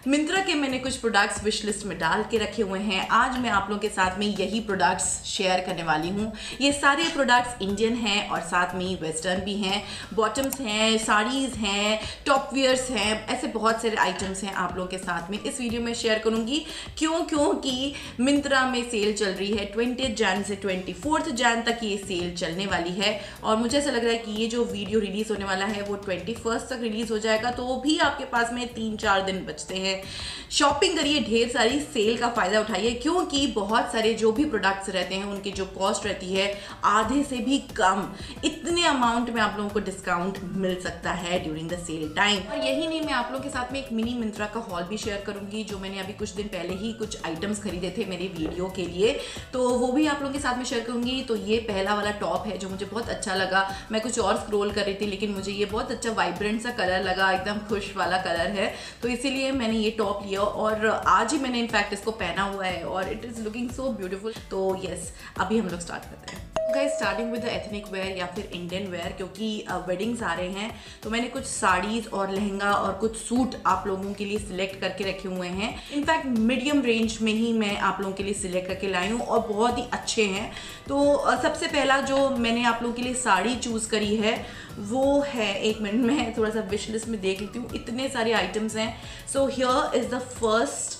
मिंत्रा के मैंने कुछ प्रोडक्ट्स विश लिस्ट में डाल के रखे हुए हैं। आज मैं आप लोगों के साथ में यही प्रोडक्ट्स शेयर करने वाली हूँ। ये सारे प्रोडक्ट्स इंडियन हैं और साथ में वेस्टर्न भी हैं। बॉटम्स हैं, साड़ीज़ हैं, टॉप वियर्स हैं, ऐसे बहुत सारे आइटम्स हैं आप लोगों के साथ में इस वीडियो में शेयर करूँगी। क्योंकि मिंत्रा में सेल चल रही है 20 जन से 24 जन तक ये सेल चलने वाली है और मुझे ऐसा लग रहा है कि ये जो वीडियो रिलीज़ होने वाला है वो 21 तक रिलीज़ हो जाएगा, तो भी आपके पास में 3-4 दिन बचते हैं। शॉपिंग करिए, ढेर सारी सेल का फायदा उठाइए, क्योंकि बहुत सारे जो भी प्रोडक्ट्स रहते हैं उनकी जो कॉस्ट रहती है आधे से भी कम, इतने अमाउंट में आप लोगों को डिस्काउंट मिल सकता है ड्यूरिंग द सेल टाइम। और यही नहीं, मैं आप लोगों के साथ में एक मिनी मिंत्रा का हॉल भी शेयर करूंगी, जो मैंने अभी कुछ दिन पहले ही कुछ आइटम्स खरीदे थे मेरी वीडियो के लिए, तो वो भी आप लोगों के साथ में शेयर करूंगी। तो ये पहला वाला टॉप है जो मुझे बहुत अच्छा लगा। मैं कुछ और स्क्रॉल कर रही थी लेकिन मुझे ये बहुत अच्छा वाइब्रेंट सा कलर लगा, एकदम खुश वाला कलर है, तो इसीलिए मैंने ये टॉप लिया और आज ही मैंने इनफैक्ट इसको पहना हुआ है और it is looking so beautiful. तो यस, अभी हम लोग स्टार्ट करते हैं guys, starting with the ethnic wear या फिर इंडियन वेयर, क्योंकि वेडिंग्स आ रहे हैं तो मैंने कुछ साड़ीज़ और लहंगा और कुछ सूट आप लोगों के लिए सिलेक्ट करके रखे हुए हैं। इनफैक्ट मीडियम रेंज में ही मैं आप लोगों के लिए सिलेक्ट करके लाई हूँ और बहुत ही अच्छे हैं। तो सबसे पहला जो मैंने आप लोगों के लिए साड़ी चूज़ करी है वो है, एक मिनट में थोड़ा सा विश लिस्ट में देख लेती हूँ, इतने सारे आइटम्स हैं। So here is the first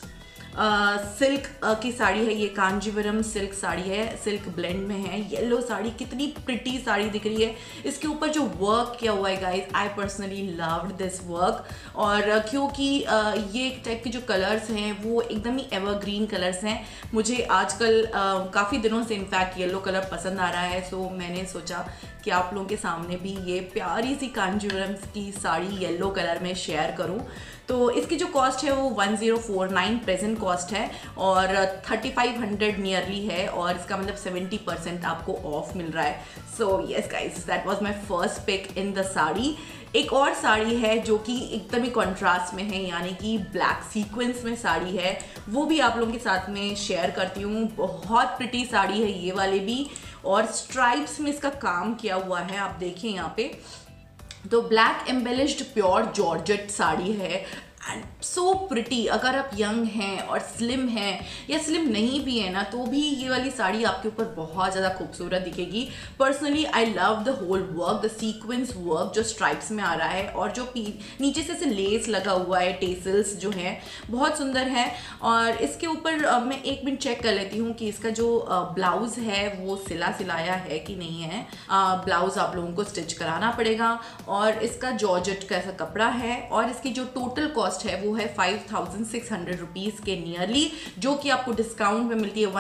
silk की साड़ी है। ये कांजीवरम सिल्क साड़ी है, सिल्क ब्लेंड में है, येलो साड़ी, कितनी प्रिटी साड़ी दिख रही है। इसके ऊपर जो वर्क किया हुआ है guys, I personally loved this work. और क्योंकि ये टाइप के जो कलर्स हैं वो एकदम ही एवरग्रीन कलर्स हैं। मुझे आजकल काफ़ी दिनों से इनफैक्ट येलो कलर पसंद आ रहा है, सो मैंने सोचा कि आप लोगों के सामने भी ये प्यारी सी कांजीवरम की साड़ी येलो कलर में शेयर करूं। तो इसकी जो कॉस्ट है वो 1049 प्रेजेंट कॉस्ट है और 3500 नियरली है और इसका मतलब 70% आपको ऑफ मिल रहा है। So yes guys, that was my first pick in the sari. एक और साड़ी है जो कि एकदम ही कॉन्ट्रास्ट में है, यानी कि ब्लैक सीक्वेंस में साड़ी है, वो भी आप लोगों के साथ में शेयर करती हूँ। बहुत प्रिटी साड़ी है ये वाले भी और स्ट्राइप्स में इसका काम किया हुआ है, आप देखिए यहाँ पे। तो black embellished pure georgette sari है एंड सो प्रिटी। अगर आप यंग हैं और स्लिम हैं या स्लिम नहीं भी है ना, तो भी ये वाली साड़ी आपके ऊपर बहुत ज़्यादा खूबसूरत दिखेगी। Personally I love the whole work, the sequence work जो स्ट्राइप्स में आ रहा है और जो नीचे से लेस लगा हुआ है, टेसल्स जो हैं बहुत सुंदर है। और इसके ऊपर मैं एक मिनट चेक कर लेती हूँ कि इसका जो ब्लाउज़ है वो सिलाया है कि नहीं है। ब्लाउज़ आप लोगों को स्टिच कराना पड़ेगा और इसका जॉर्जेट का ऐसा कपड़ा है और इसकी जो टोटल कॉस्ट है वो है 5600 रुपीज़ के नियरली, जो कि आपको डिस्काउंट में मिलती है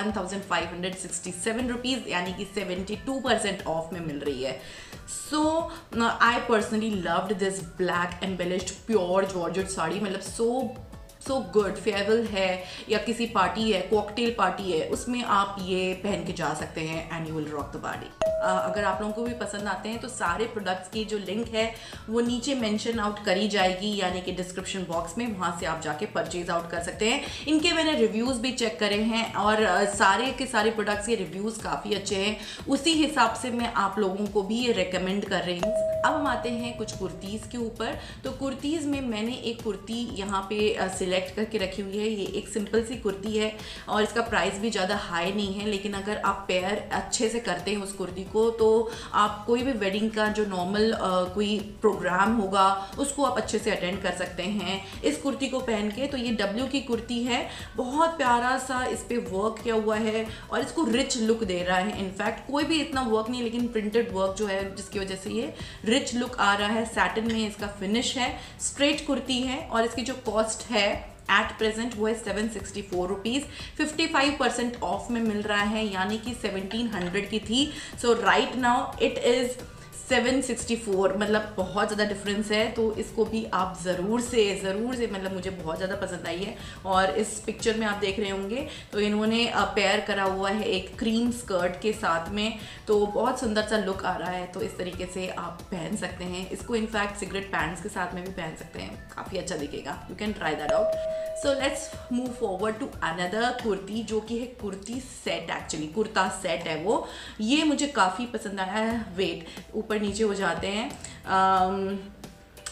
1567 रुपीज़, यानी कि 72% ऑफ में मिल रही है। So I personally loved this black embellished pure georgette sari, मतलब सो गुड। फेयरवेल है या किसी पार्टी है, कॉकटेल पार्टी है, उसमें आप ये पहन के जा सकते हैं and you will rock the body. अगर आप लोगों को भी पसंद आते हैं तो सारे प्रोडक्ट्स की जो लिंक है वो नीचे मेंशन आउट करी जाएगी, यानी कि डिस्क्रिप्शन बॉक्स में, वहाँ से आप जाके परचेज आउट कर सकते हैं। इनके मैंने रिव्यूज़ भी चेक करे हैं और सारे के सारे प्रोडक्ट्स के रिव्यूज़ काफ़ी अच्छे हैं, उसी हिसाब से मैं आप लोगों को भी ये रिकमेंड कर रही हूँ। अब हम आते हैं कुछ कुर्तीज़ के ऊपर। तो कुर्तीज़ में मैंने एक कुर्ती यहाँ पे सिलेक्ट करके रखी हुई है। ये एक सिंपल सी कुर्ती है और इसका प्राइस भी ज़्यादा हाई नहीं है, लेकिन अगर आप पेयर अच्छे से करते हैं उस कुर्ती को तो आप कोई भी वेडिंग का जो नॉर्मल कोई प्रोग्राम होगा उसको आप अच्छे से अटेंड कर सकते हैं इस कुर्ती को पहन के। तो ये डब्ल्यू की कुर्ती है, बहुत प्यारा सा इस पे वर्क किया हुआ है और इसको रिच लुक दे रहा है। इनफैक्ट कोई भी इतना वर्क नहीं, लेकिन प्रिंटेड वर्क जो है जिसकी वजह से ये रिच लुक आ रहा है। सैटिन में इसका फिनिश है, स्ट्रेट कुर्ती है और इसकी जो कॉस्ट है एट प्रेजेंट वो है 764 रुपीज़, 55% ऑफ में मिल रहा है, यानी कि 1700 की थी। So right now it is 764, मतलब बहुत ज़्यादा डिफरेंस है। तो इसको भी आप ज़रूर से मतलब मुझे बहुत ज़्यादा पसंद आई है। और इस पिक्चर में आप देख रहे होंगे तो इन्होंने पेयर करा हुआ है एक क्रीम स्कर्ट के साथ में, तो बहुत सुंदर सा लुक आ रहा है। तो इस तरीके से आप पहन सकते हैं इसको, इनफैक्ट सिगरेट पैंट्स के साथ में भी पहन सकते हैं, काफ़ी अच्छा दिखेगा। You can try that out. So let's move forward to another kurti, जो कि है kurti set, actually kurta set है वो। ये मुझे काफ़ी पसंद आया है। वेट, ऊपर नीचे हो जाते हैं।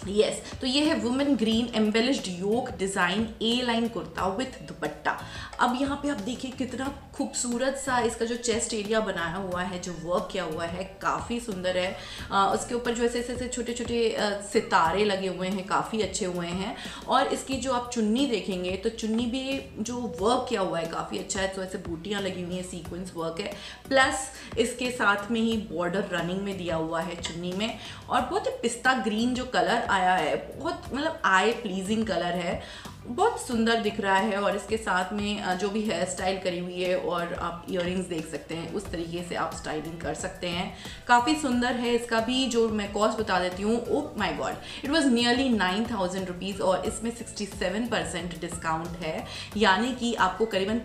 यस तो ये है women green embellished yoke design A line kurta with dupatta. अब यहाँ पे आप देखिए कितना खूबसूरत सा इसका जो चेस्ट एरिया बनाया हुआ है, जो वर्क किया हुआ है काफ़ी सुंदर है। उसके ऊपर जो ऐसे ऐसे छोटे छोटे सितारे लगे हुए हैं, काफ़ी अच्छे हुए हैं। और इसकी जो आप चुन्नी देखेंगे तो चुन्नी भी जो वर्क किया हुआ है काफ़ी अच्छा है, तो ऐसे बूटियाँ लगी हुई हैं, सीक्वेंस वर्क है, प्लस इसके साथ में ही बॉर्डर रनिंग में दिया हुआ है चुन्नी में। और बहुत ही पिस्ता ग्रीन जो कलर आया है, बहुत मतलब आई प्लीजिंग कलर है, बहुत सुंदर दिख रहा है। और इसके साथ में जो भी हेयर स्टाइल करी हुई है, और आप इयररिंग्स देख सकते हैं, उस तरीके से आप स्टाइलिंग कर सकते हैं। काफ़ी सुंदर है। इसका भी जो मैं कॉस्ट बता देती हूँ, oh my God, it was nearly 9,000 rupees, और इसमें 67% डिस्काउंट है, यानी कि आपको करीबन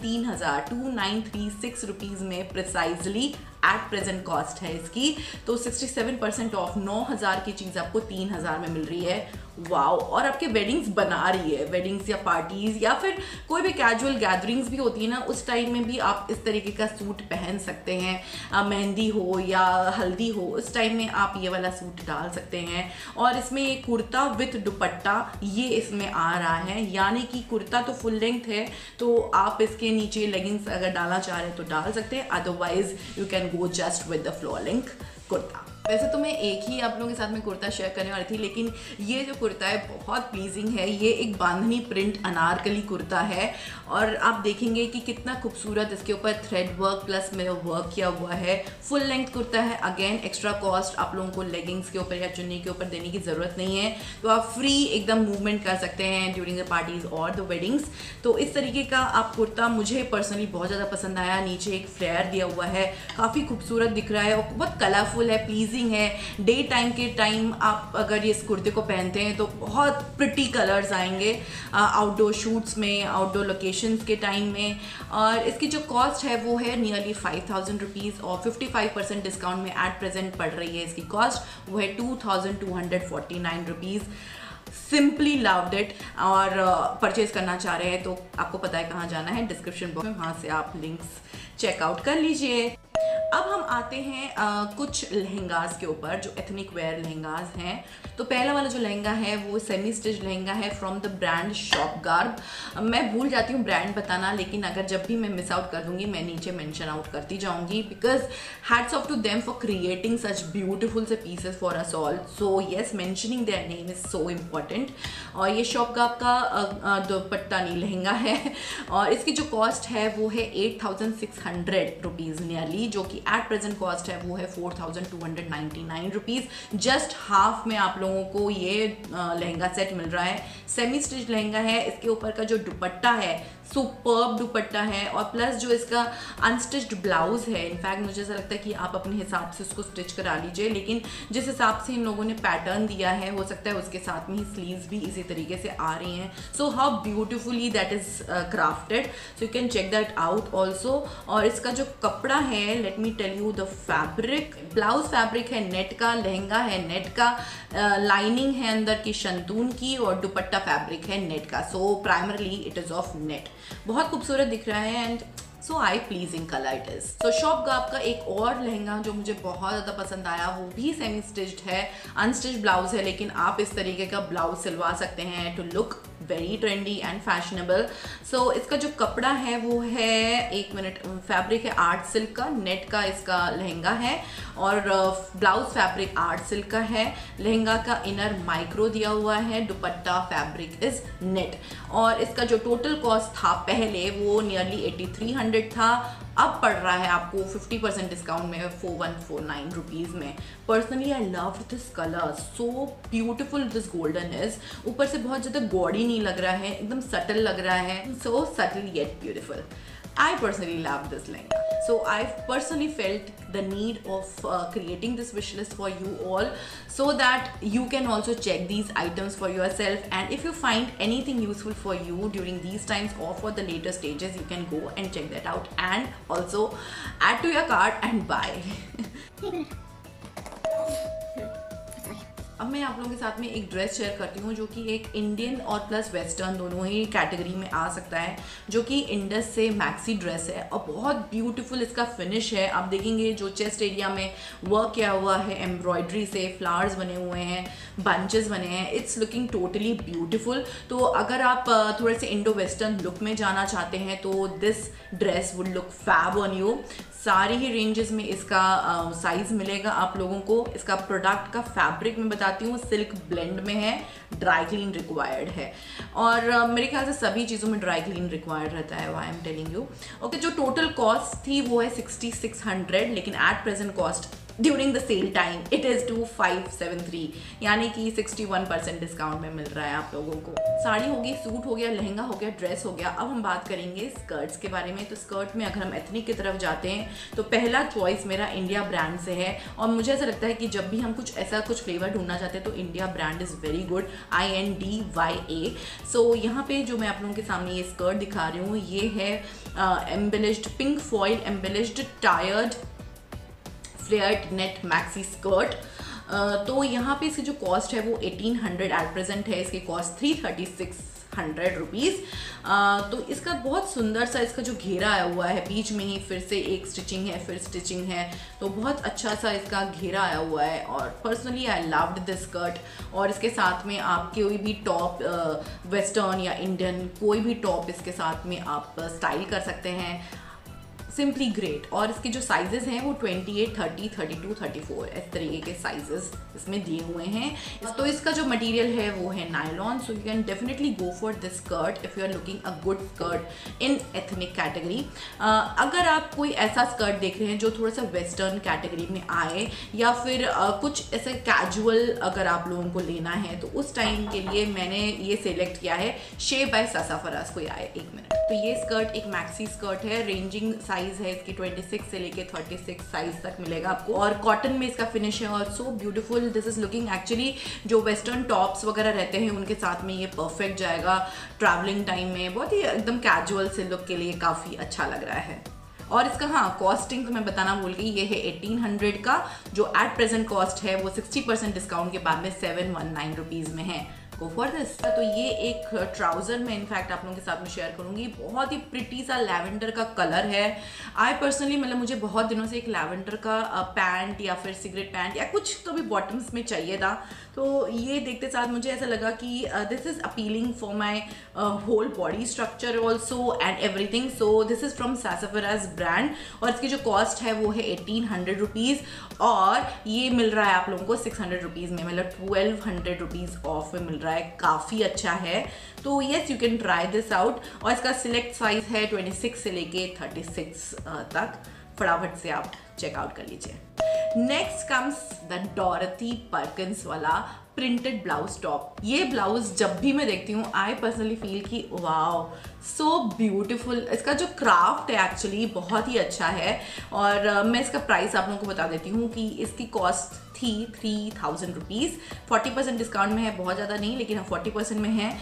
3,2936 रुपीज़ में प्रिसाइजली एट प्रेजेंट कॉस्ट है इसकी। तो 67% ऑफ 9,000 की चीज़ आपको 3,000 में मिल रही है। वाओ। और आपके वेडिंग्स बना रही है, वेडिंग्स या पार्टीज या फिर कोई भी कैजुअल गैदरिंग्स भी होती है ना, उस टाइम में भी आप इस तरीके का सूट पहन सकते हैं। मेहंदी हो या हल्दी हो, उस टाइम में आप ये वाला सूट डाल सकते हैं। और इसमें ये कुर्ता विथ दुपट्टा ये इसमें आ रहा है, यानी कि कुर्ता तो फुल लेंथ है, तो आप इसके नीचे लेगिंग्स अगर डालना चाह रहे हैं तो डाल सकते हैं, otherwise you can go just with the floor length kurta. वैसे तो मैं एक ही आप लोगों के साथ में कुर्ता शेयर करने वाली थी, लेकिन ये जो कुर्ता है बहुत प्लीजिंग है। ये एक बांधनी प्रिंट अनारकली कुर्ता है, और आप देखेंगे कि कितना खूबसूरत इसके ऊपर थ्रेड वर्क प्लस में वर्क किया हुआ है। फुल लेंथ कुर्ता है। अगेन एक्स्ट्रा कॉस्ट आप लोगों को लेगिंग्स के ऊपर या चुन्नी के ऊपर देने की ज़रूरत नहीं है, तो आप फ्री एकदम मूवमेंट कर सकते हैं ड्यूरिंग द पार्टीज और द वेडिंग्स। तो इस तरीके का आप कुर्ता मुझे पर्सनली बहुत ज़्यादा पसंद आया। नीचे एक फ्लेयर दिया हुआ है, काफ़ी खूबसूरत दिख रहा है और बहुत कलरफुल है, प्लीजिंग है। डे टाइम के टाइम आप अगर ये इस कुर्ते को पहनते हैं तो बहुत प्रिटी कलर्स आएंगे आउटडोर शूट्स में, आउटडोर लोकेशंस के टाइम में। और इसकी जो कॉस्ट है वो है नियरली 5,000 रुपीज़, और 55% डिस्काउंट में एट प्रेजेंट पड़ रही है इसकी कॉस्ट, वो है 2,249 रुपीज़। Simply loved it. और परचेज करना चाह रहे हैं तो आपको पता है कहाँ जाना है, डिस्क्रिप्शन बॉक्स में, वहाँ से आप लिंक्स चेकआउट कर लीजिए। अब हम आते हैं कुछ लहंगास के ऊपर, जो एथनिक वेयर लहंगास हैं। तो पहला वाला जो लहंगा है वो सेमी स्टिच लहंगा है from the brand Shop Garb. मैं भूल जाती हूँ ब्रांड बताना, लेकिन अगर जब भी मैं मिस आउट कर दूंगी मैं नीचे मेंशन आउट करती जाऊंगी, because hats off to them for creating such beautiful से pieces for us all. So yes, mentioning their name is so important. और ये शॉप गार्ब का दुपट्टा नहीं लहंगा है, और इसकी जो कॉस्ट है वो है 8,600 रुपीज़ नियरली, जो कि एट प्रेजेंट कॉस्ट है वो है 4,299 रुपीज़। जस्ट हाफ में आप लोगों को ये लहंगा सेट मिल रहा है। सेमी स्टिच लहंगा है। इसके ऊपर का जो दुपट्टा है सुपर्ब दुपट्टा है, और प्लस जो इसका अनस्टिच्ड ब्लाउज है, इनफैक्ट मुझे ऐसा लगता है कि आप अपने हिसाब से उसको स्टिच करा लीजिए, लेकिन जिस हिसाब से इन लोगों ने पैटर्न दिया है हो सकता है उसके साथ में ही स्लीव्स भी इसी तरीके से आ रही हैं। So how beautifully that is crafted, so you can check that out also. और इसका जो कपड़ा है, let me tell you the fabric, blouse fabric है नेट का, लहंगा है नेट का, लाइनिंग है अंदर की शंतून की, और दुपट्टा फैब्रिक है नेट का। So primarily it is of net. बहुत खूबसूरत दिख रहा है and so I pleasing colour it is. तो शॉप गार्ब का एक और लहंगा जो मुझे बहुत ज़्यादा पसंद आया, वो भी सेमी स्टिच्ड है, अनस्टिच्ड ब्लाउज है, लेकिन आप इस तरीके का ब्लाउज सिलवा सकते हैं to look very trendy and fashionable. So इसका जो कपड़ा है वो है, एक मिनट, फैब्रिक है आर्ट सिल्क का, नेट का इसका लहंगा है, और ब्लाउज फैब्रिक आर्ट सिल्क का है। लहंगा का इनर माइक्रो दिया हुआ है, दुपट्टा फैब्रिक इज नेट। और इसका जो टोटल कॉस्ट था पहले वो नियरली 8,300 था, अब पड़ रहा है आपको 50% डिस्काउंट में 4,149 रुपीज़ में। Personally I love this colour, so beautiful this golden is. ऊपर से बहुत ज़्यादा गॉडी नहीं लग रहा है, एकदम सटल लग रहा है, so subtle yet beautiful. I personally love this lehenga. So I've personally felt the need of creating this wish list for you all, so that you can also check these items for yourself, and if you find anything useful for you during these times or for the later stages, you can go and check that out and also add to your cart and buy. अब मैं आप लोगों के साथ में एक dress share करती हूँ जो कि एक इंडियन और प्लस वेस्टर्न दोनों ही कैटेगरी में आ सकता है, जो कि इंडस से मैक्सी ड्रेस है और बहुत ब्यूटीफुल इसका फिनिश है। आप देखेंगे जो चेस्ट एरिया में वर्क किया हुआ है एम्ब्रॉयडरी से, फ्लावर्स बने हुए हैं, बंचेस बने हैं, इट्स लुकिंग टोटली ब्यूटीफुल। तो अगर आप थोड़े से इंडो वेस्टर्न लुक में जाना चाहते हैं तो this dress would look fab on you. सारी ही रेंजेस में इसका साइज़ मिलेगा आप लोगों को। इसका प्रोडक्ट का फैब्रिक मैं बताती हूँ, सिल्क ब्लेंड में है, ड्राई क्लीन रिक्वायर्ड है और मेरे ख्याल से सभी चीज़ों में ड्राई क्लीन रिक्वायर्ड रहता है, why I am telling you. Okay, जो टोटल कॉस्ट थी वो है 6600, लेकिन at present cost during the sale time it is 2573, यानी कि 61% डिस्काउंट में मिल रहा है आप लोगों को। साड़ी हो गई, सूट हो गया, लहंगा हो गया, ड्रेस हो गया। अब हम बात करेंगे स्कर्ट्स के बारे में। तो स्कर्ट में अगर हम एथनिक की तरफ जाते हैं तो पहला चॉइस मेरा इंडिया ब्रांड से है और मुझे ऐसा लगता है कि जब भी हम कुछ ऐसा कुछ फ्लेवर ढूंढना चाहते हैं तो India brand is very good, INDYA। So यहाँ पे जो मैं आप लोगों के सामने ये स्कर्ट दिखा रही हूँ ये है embellished pink foil embellished tiered flared net maxi skirt. तो यहाँ पे इसकी जो कॉस्ट है वो 1800 एट प्रेजेंट है, इसकी कॉस्ट 33600 रुपीज़। तो इसका बहुत सुंदर सा इसका जो घेरा आया हुआ है, बीच में ही फिर से एक स्टिचिंग है, फिर स्टिचिंग है, तो बहुत अच्छा सा इसका घेरा आया हुआ है और personally I loved this skirt. और इसके साथ में आप कोई भी टॉप वेस्टर्न या इंडियन कोई भी टॉप इसके साथ में आप स्टाइल कर सकते हैं, सिंपली ग्रेट। और इसके जो साइजेस हैं वो 28, 30, 32, 34 इस तरीके के साइजेस इसमें दिए हुए हैं। तो इसका जो मटेरियल है वो है nylon, so you can definitely go for this skirt if you are looking a good skirt in ethnic category. अगर आप कोई ऐसा स्कर्ट देख रहे हैं जो थोड़ा सा वेस्टर्न कैटेगरी में आए या फिर कुछ ऐसे कैजुअल अगर आप लोगों को लेना है तो उस टाइम के लिए मैंने ये सिलेक्ट किया है शे बाय सासाफराज। कोई आए, एक मिनट। तो ये स्कर्ट एक मैक्सी स्कर्ट है, रेंजिंग साइज है इसकी 26 से लेके 36 साइज तक मिलेगा आपको और कॉटन में इसका फिनिश है और so beautiful. This is looking actually जो वेस्टर्न टॉप्स वगैरह रहते हैं उनके साथ में ये परफेक्ट जाएगा ट्रैवलिंग टाइम में, बहुत ही एकदम कैजुअल से लुक के लिए काफ़ी अच्छा लग रहा है। और इसका कॉस्टिंग तो मैं बताना भूल गई, ये है 1800 का, जो एट प्रेजेंट कॉस्ट है वो 60% डिस्काउंट के बाद में 719 रुपीज़ में है। Go for this. तो ये एक ट्राउज़र मैं इनफैक्ट आप लोगों के साथ में शेयर करूँगी, बहुत ही प्रिटी सा लैवेंडर का कलर है। आई पर्सनली मतलब मुझे बहुत दिनों से एक लैवेंडर का पैंट या फिर सिगरेट पैंट या कुछ तो भी बॉटम्स में चाहिए था, तो ये देखते साथ मुझे ऐसा लगा कि this is appealing for my whole body structure also and everything. So this is from Sassafras brand और इसकी जो कॉस्ट है वो है 1800 रुपीज़ और ये मिल रहा है आप लोगों को 600 रुपीज़ में, मतलब 1200 रुपीज़ ऑफ में मिल रहा है। काफ़ी अच्छा है, तो yes you can try this out. और इसका सिलेक्ट साइज है 26 से लेके 36 तक, फटाफट से आप चेकआउट कर लीजिए। Next comes the Dorothy Perkins वाला प्रिंटेड ब्लाउज टॉप। ये ब्लाउज जब भी मैं देखती हूँ आई पर्सनली फील कि वाओ सो ब्यूटीफुल। इसका जो क्राफ्ट है एक्चुअली बहुत ही अच्छा है और मैं इसका प्राइस आप लोगों को बता देती हूँ कि इसकी कॉस्ट थी 3000 रुपीज़, 40% डिस्काउंट में है, बहुत ज़्यादा नहीं लेकिन 40% में है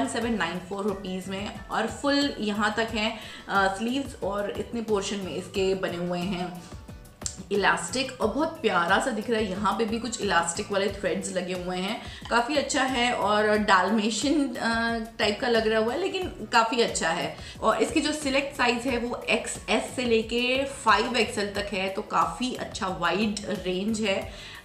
1794 रुपीज़ में और फुल यहाँ तक है स्लीव्स और इतने पोर्शन में इसके बने हुए हैं इलास्टिक और बहुत प्यारा सा दिख रहा है। यहाँ पे भी कुछ इलास्टिक वाले थ्रेड्स लगे हुए हैं, काफ़ी अच्छा है और डालमेशियन टाइप का लग रहा हुआ है लेकिन काफ़ी अच्छा है। और इसकी जो सिलेक्ट साइज़ है वो XS से लेके 5XL तक है, तो काफ़ी अच्छा वाइड रेंज है,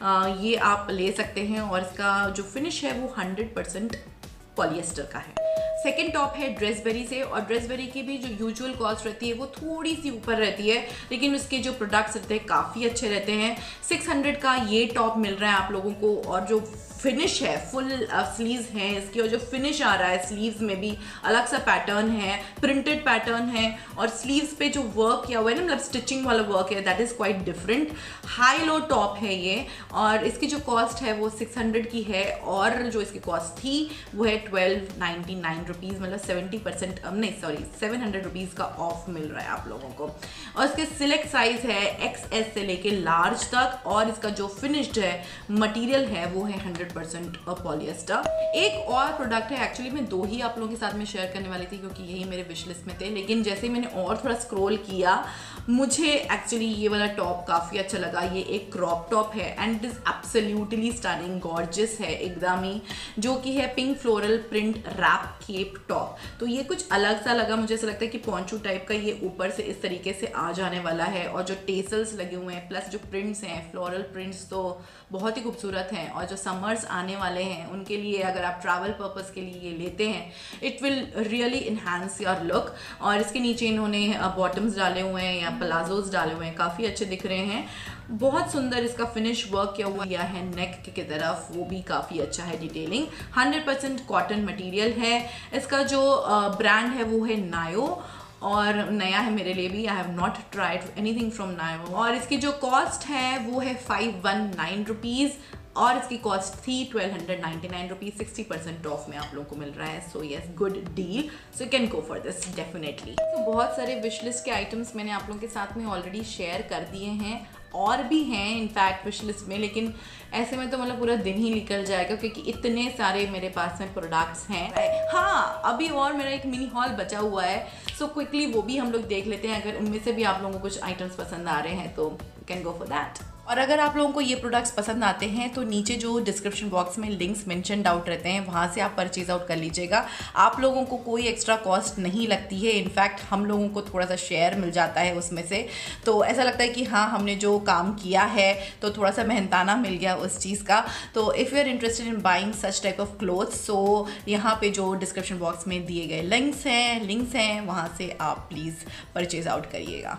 ये आप ले सकते हैं। और इसका जो फिनिश है वो 100% पॉलिएस्टर का है। सेकेंड टॉप है ड्रेसबेरी से और ड्रेसबेरी की भी जो यूजुअल कॉस्ट रहती है वो थोड़ी सी ऊपर रहती है लेकिन उसके जो प्रोडक्ट्स रहते हैं काफ़ी अच्छे रहते हैं। 600 का ये टॉप मिल रहा है आप लोगों को और जो फिनिश है फुल स्लीव्स हैं इसकी और जो फिनिश आ रहा है स्लीव्स में भी अलग सा पैटर्न है, प्रिंटेड पैटर्न है और स्लीव्स पे जो वर्क किया हुआ है ना, मतलब स्टिचिंग वाला वर्क है, that is quite different. High low top है ये और इसकी जो कॉस्ट है वो 600 की है और जो इसकी कॉस्ट थी वो है 1299 रुपीज़, मतलब 70% नहीं सॉरी 700 रुपीज़ का ऑफ मिल रहा है आप लोगों को। और इसके सिलेक्ट साइज़ है XS से लेके लार्ज तक और इसका जो फिनिश्ड है मटीरियल है वो है 100% 100% पॉलिएस्टर। एक और प्रोडक्ट है, एक्चुअली मैं 2 ही आप लोगों के साथ में शेयर करने वाली थी क्योंकि यही मेरे विश लिस्ट में थे, लेकिन जैसे ही मैंने और थोड़ा स्क्रॉल किया मुझे एक्चुअली ये वाला टॉप काफ़ी अच्छा लगा। ये एक क्रॉप टॉप है and it is absolutely stunning, gorgeous है एकदम ही, जो कि है pink floral print wrap cape top. तो ये कुछ अलग सा लगा मुझे, ऐसा लगता है कि पोंचू टाइप का ये ऊपर से इस तरीके से आ जाने वाला है और जो टेसल्स लगे हुए हैं प्लस जो प्रिंट्स हैं फ्लोरल प्रिंट्स तो बहुत ही खूबसूरत हैं। और जो समर्स आने वाले हैं उनके लिए अगर आप ट्रैवल पर्पस के लिए ये लेते हैं it will really enhance your look. और इसके नीचे इन्होंने बॉटम्स डाले हुए हैं या प्लाजोज डाले हुए हैं, काफ़ी अच्छे दिख रहे हैं। बहुत सुंदर इसका फिनिश वर्क किया हुआ है नेक की तरफ, वो भी काफ़ी अच्छा है। डिटेलिंग 100% कॉटन मटेरियल है। इसका जो ब्रांड है वो है नायो और नया है मेरे लिए भी, I have not tried anything from Nayo. और इसकी जो कॉस्ट है वो है 519 रुपीज़ और इसकी कॉस्ट थी 1299 रुपीज़। 60% ऑफ में आप लोगों को मिल रहा है। So yes, good deal, so you can go for this definitely. तो बहुत सारे विश लिस्ट के आइटम्स मैंने आप लोगों के साथ में ऑलरेडी शेयर कर दिए हैं और भी हैं इनफैक्ट विश लिस्ट में, लेकिन ऐसे में तो मतलब पूरा दिन ही निकल जाएगा क्योंकि इतने सारे मेरे पास में प्रोडक्ट्स हैं। हाँ, अभी और मेरा एक मिनी हॉल बचा हुआ है, सो क्विकली वो भी हम लोग देख लेते हैं। अगर उनमें से भी आप लोगों को कुछ आइटम्स पसंद आ रहे हैं तो you can go for that. और अगर आप लोगों को ये प्रोडक्ट्स पसंद आते हैं तो नीचे जो डिस्क्रिप्शन बॉक्स में लिंक्स मेंशनड आउट रहते हैं वहाँ से आप परचेज आउट कर लीजिएगा। आप लोगों को कोई एक्स्ट्रा कॉस्ट नहीं लगती है, इनफैक्ट हम लोगों को थोड़ा सा शेयर मिल जाता है उसमें से। तो ऐसा लगता है कि हाँ, हमने जो काम किया है तो थोड़ा सा मेहनताना मिल गया उस चीज़ का। तो if you are interested in buying such type of clothes, so यहाँ पे जो डिस्क्रिप्शन बॉक्स में दिए गए लिंक्स हैं वहाँ से आप प्लीज़ परचेज आउट करिएगा।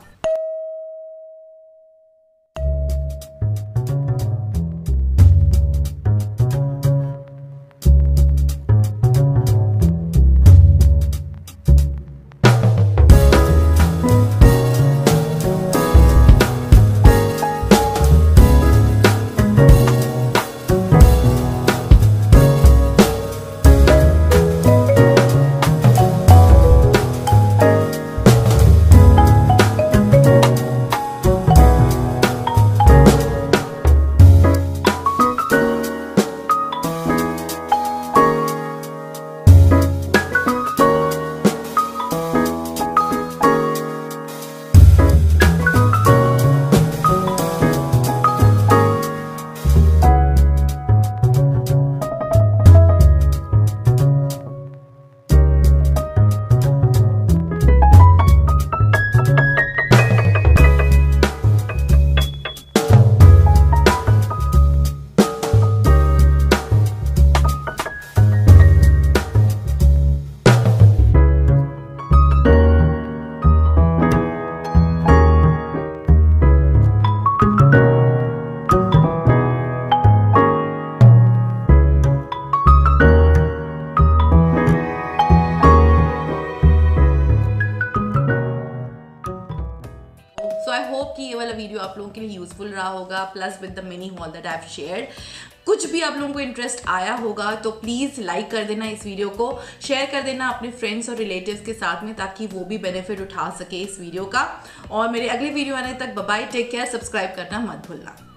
कि ये वाला वीडियो आप लोगों के लिए यूजफुल रहा होगा, plus with the mini haul that I have shared. कुछ भी आप लोगों को इंटरेस्ट आया होगा तो प्लीज़ लाइक कर देना, इस वीडियो को शेयर कर देना अपने फ्रेंड्स और रिलेटिव्स के साथ में, ताकि वो भी बेनिफिट उठा सके इस वीडियो का। और मेरे अगले वीडियो आने तक bye bye, take care, subscribe करना मत भूलना।